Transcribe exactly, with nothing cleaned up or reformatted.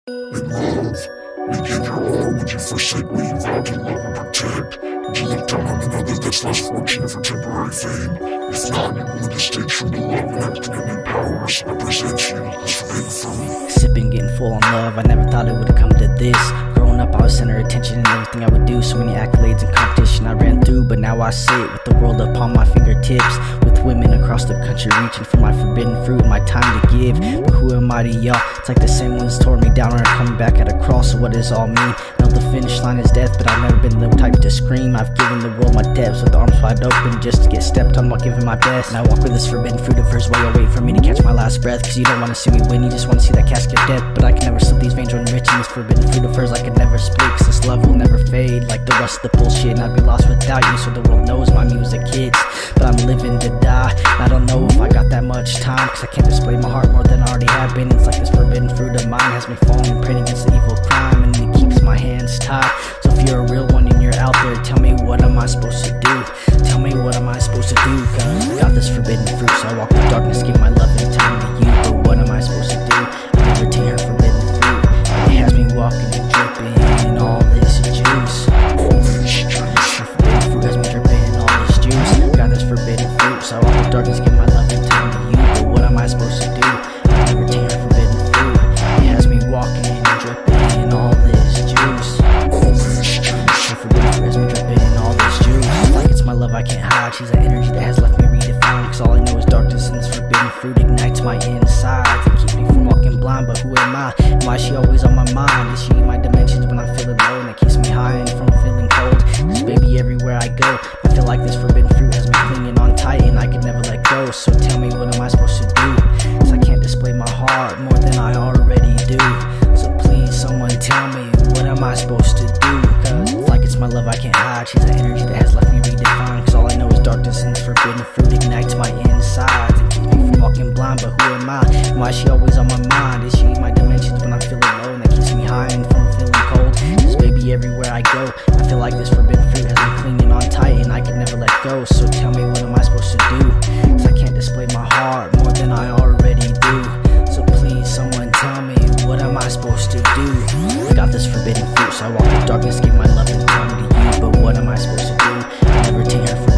In love, you give your all. Would you forsake what you vowed to love and protect? Would you look down on another that's less fortunate for temporary fame? If not, you're willing to stay true to love and act in any power. So I present you this forbidden fruit. Sipping, getting full on love, I never thought it would've come to this. Growing up, I was center of attention in everything I would do. So many accolades and competition I ran through, but now I sit with the world upon my fingertips, with women across the country reaching for my forbidden fruit and my time to give. But who am I to y'all? It's like the same ones tore me down and are coming back at a cross. So what does all mean? Know the finish line is death, but I've never been the type to scream. I've given the world my depths with arms wide open just to get stepped on while giving my best. And I walk with this forbidden fruit at first while you're waiting for me to catch my last breath. Cause you don't wanna see me win, you just wanna see that casket death. But I can never slip these veins run rich, and this forbidden fruit of hers I could never split. Cause this love will never fade like the rest of the bullshit, and I'd be lost without you. So the world knows my music hits, but I'm living to die. And I don't know if I got that much time, cause I can't display my heart more than I already have been. It's like this forbidden fruit of mine has me falling and praying against the evil crime, and it keeps my hands tied. So if you're a real one and you're out there, tell me what am I supposed to do? Tell me what am I supposed to do? Cause I got this forbidden fruit, so I walk through darkness, give my love and time to you. But what am I supposed to do? I never take her forbidden fruit. It has me walking and dripping all this juice. All this juice. Her forbidden fruit has me dripping all this juice. Got this forbidden fruit, so I walk through darkness, give my love and time to you. But what am I supposed to do? I never take her forbidden fruit. It has me walking and dripping all this juice. All this juice. Her forbidden fruit has me dripping all this juice. Like it's my love I can't hide. She's that energy that has left me redefined. Cause all I know is darkness, and this forbidden fruit ignites my insides and keeps me from walking blind. But who am I? And why is she always on my mind? Is she my dimensions when I'm feeling low, and that keeps me high and from feeling cold? Cause baby, everywhere I go, I feel like this forbidden fruit has me clinging on tight, and I could never let go. So tell me, what am I supposed to do? Cause I can't display my heart more than I already do. So please, someone tell me, what am I supposed to do? Cause it's like it's my love I can't hide. She's that energy that has left me redefined. Cause all I know is darkness, and this forbidden fruit ignites my insides and keeps me from walking blind. But who am I? And why is she always on my mind? Is she my dimensions when I'm feeling low, and that keeps me high and from feeling cold? Cause baby, everywhere I go, I feel like this forbidden fruit has me clinging on tight, and I can never let go. So tell me, what am I supposed to do? Cause I can't display my heart more than I already do. So please, someone tell me, what am I supposed to do? I got this forbidden fruit, so I walk in darkness, give my love and time to you. But what am I supposed to do? I never take her for